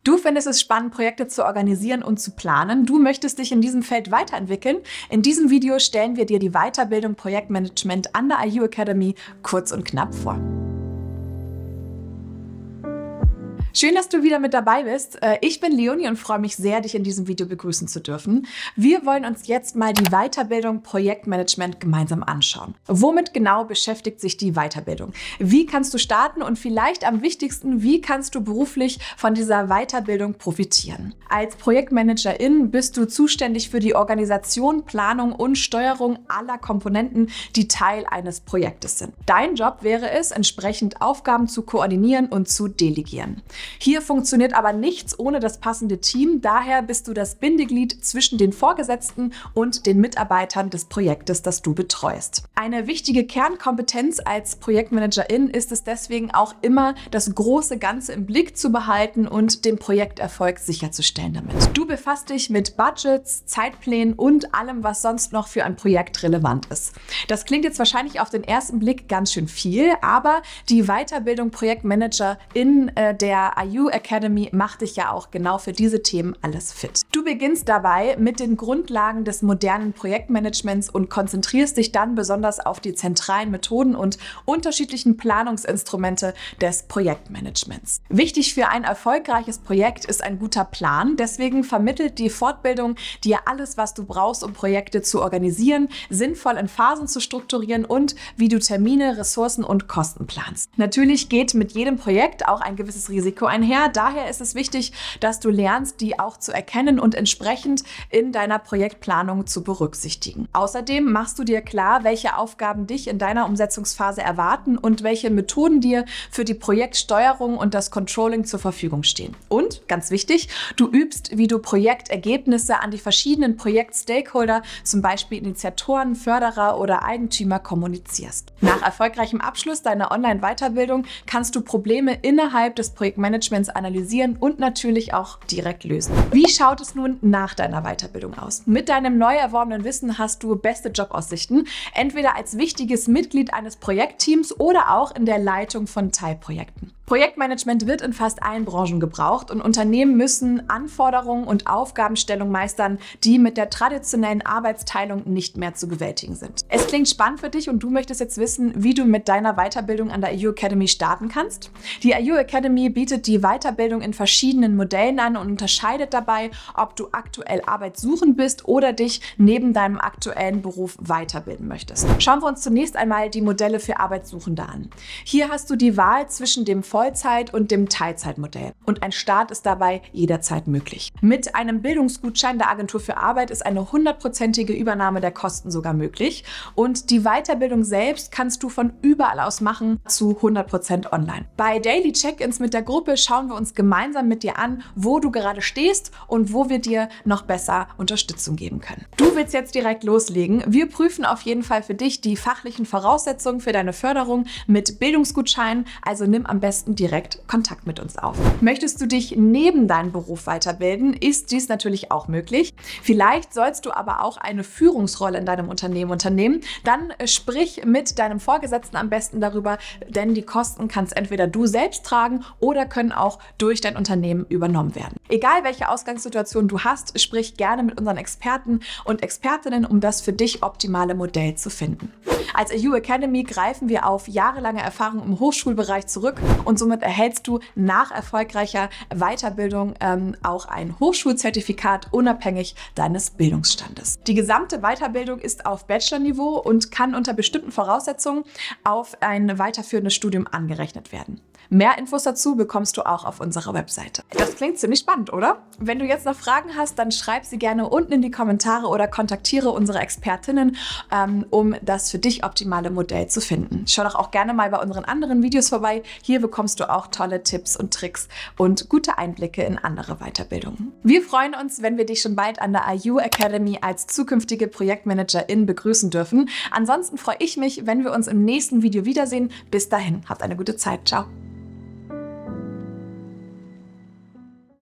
Du findest es spannend, Projekte zu organisieren und zu planen. Du möchtest dich in diesem Feld weiterentwickeln. In diesem Video stellen wir dir die Weiterbildung Projektmanagement an der IU Academy kurz und knapp vor. Schön, dass du wieder mit dabei bist. Ich bin Leonie und freue mich sehr, dich in diesem Video begrüßen zu dürfen. Wir wollen uns jetzt mal die Weiterbildung Projektmanagement gemeinsam anschauen. Womit genau beschäftigt sich die Weiterbildung? Wie kannst du starten und vielleicht am wichtigsten, wie kannst du beruflich von dieser Weiterbildung profitieren? Als Projektmanagerin bist du zuständig für die Organisation, Planung und Steuerung aller Komponenten, die Teil eines Projektes sind. Dein Job wäre es, entsprechend Aufgaben zu koordinieren und zu delegieren. Hier funktioniert aber nichts ohne das passende Team, daher bist du das Bindeglied zwischen den Vorgesetzten und den Mitarbeitern des Projektes, das du betreust. Eine wichtige Kernkompetenz als Projektmanagerin ist es deswegen auch immer, das große Ganze im Blick zu behalten und den Projekterfolg sicherzustellen damit. Du befasst dich mit Budgets, Zeitplänen und allem, was sonst noch für ein Projekt relevant ist. Das klingt jetzt wahrscheinlich auf den ersten Blick ganz schön viel, aber die Weiterbildung Projektmanager in der IU Academy macht dich ja auch genau für diese Themen alles fit. Du beginnst dabei mit den Grundlagen des modernen Projektmanagements und konzentrierst dich dann besonders auf die zentralen Methoden und unterschiedlichen Planungsinstrumente des Projektmanagements. Wichtig für ein erfolgreiches Projekt ist ein guter Plan, deswegen vermittelt die Fortbildung dir alles, was du brauchst, um Projekte zu organisieren, sinnvoll in Phasen zu strukturieren und wie du Termine, Ressourcen und Kosten planst. Natürlich geht mit jedem Projekt auch ein gewisses Risiko einher. Daher ist es wichtig, dass du lernst, die auch zu erkennen und entsprechend in deiner Projektplanung zu berücksichtigen. Außerdem machst du dir klar, welche Aufgaben dich in deiner Umsetzungsphase erwarten und welche Methoden dir für die Projektsteuerung und das Controlling zur Verfügung stehen. Und, ganz wichtig, du übst, wie du Projektergebnisse an die verschiedenen Projektstakeholder, zum Beispiel Initiatoren, Förderer oder Eigentümer, kommunizierst. Nach erfolgreichem Abschluss deiner Online-Weiterbildung kannst du Probleme innerhalb des Projektmanagements analysieren und natürlich auch direkt lösen. Wie schaut es nun nach deiner Weiterbildung aus? Mit deinem neu erworbenen Wissen hast du beste Jobaussichten, entweder als wichtiges Mitglied eines Projektteams oder auch in der Leitung von Teilprojekten. Projektmanagement wird in fast allen Branchen gebraucht und Unternehmen müssen Anforderungen und Aufgabenstellung meistern, die mit der traditionellen Arbeitsteilung nicht mehr zu bewältigen sind. Es klingt spannend für dich und du möchtest jetzt wissen, wie du mit deiner Weiterbildung an der IU Academy starten kannst. Die IU Academy bietet die Weiterbildung in verschiedenen Modellen an und unterscheidet dabei, ob du aktuell arbeitssuchend bist oder dich neben deinem aktuellen Beruf weiterbilden möchtest. Schauen wir uns zunächst einmal die Modelle für Arbeitssuchende an. Hier hast du die Wahl zwischen dem Vollzeit- und dem Teilzeitmodell. Und ein Start ist dabei jederzeit möglich. Mit einem Bildungsgutschein der Agentur für Arbeit ist eine 100%ige Übernahme der Kosten sogar möglich. Und die Weiterbildung selbst kannst du von überall aus machen, zu 100% online. Bei Daily Check-ins mit der Gruppe schauen wir uns gemeinsam mit dir an, wo du gerade stehst und wo wir dir noch besser Unterstützung geben können. Du willst jetzt direkt loslegen. Wir prüfen auf jeden Fall für dich die fachlichen Voraussetzungen für deine Förderung mit Bildungsgutscheinen, also nimm am besten direkt Kontakt mit uns auf. Möchtest du dich neben deinem Beruf weiterbilden, ist dies natürlich auch möglich. Vielleicht sollst du aber auch eine Führungsrolle in deinem Unternehmen unternehmen. Dann sprich mit deinem Vorgesetzten am besten darüber, denn die Kosten kannst entweder du selbst tragen oder können auch durch dein Unternehmen übernommen werden. Egal welche Ausgangssituation du hast, sprich gerne mit unseren Experten und Expertinnen, um das für dich optimale Modell zu finden. Als IU Academy greifen wir auf jahrelange Erfahrung im Hochschulbereich zurück und somit erhältst du nach erfolgreicher Weiterbildung auch ein Hochschulzertifikat unabhängig deines Bildungsstandes. Die gesamte Weiterbildung ist auf Bachelorniveau und kann unter bestimmten Voraussetzungen auf ein weiterführendes Studium angerechnet werden. Mehr Infos dazu bekommst du auch auf unserer Webseite. Das klingt ziemlich spannend, oder? Wenn du jetzt noch Fragen hast, dann schreib sie gerne unten in die Kommentare oder kontaktiere unsere Expertinnen, um das für dich optimale Modell zu finden. Schau doch auch gerne mal bei unseren anderen Videos vorbei. Hier bekommst du auch tolle Tipps und Tricks und gute Einblicke in andere Weiterbildungen. Wir freuen uns, wenn wir dich schon bald an der IU Academy als zukünftige Projektmanagerin begrüßen dürfen. Ansonsten freue ich mich, wenn wir uns im nächsten Video wiedersehen. Bis dahin, habt eine gute Zeit. Ciao.